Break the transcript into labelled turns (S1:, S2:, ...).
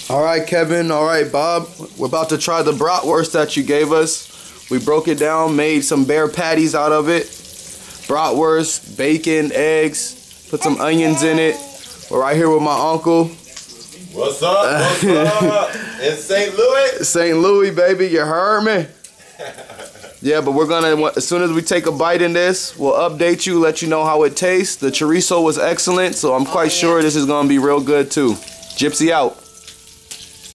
S1: All right, Kevin. All right, Bob. We're about to try the bratwurst that you gave us. We broke it down, made some bear patties out of it. Bratwurst, bacon, eggs, put some onions in it. We're right here with my uncle.
S2: What's up? What's up? In St. Louis?
S1: St. Louis, baby. You heard me? Yeah, but we're gonna, as soon as we take a bite in this, we'll update you, let you know how it tastes. The chorizo was excellent, so I'm quite sure this is gonna be real good too. Gypsy out.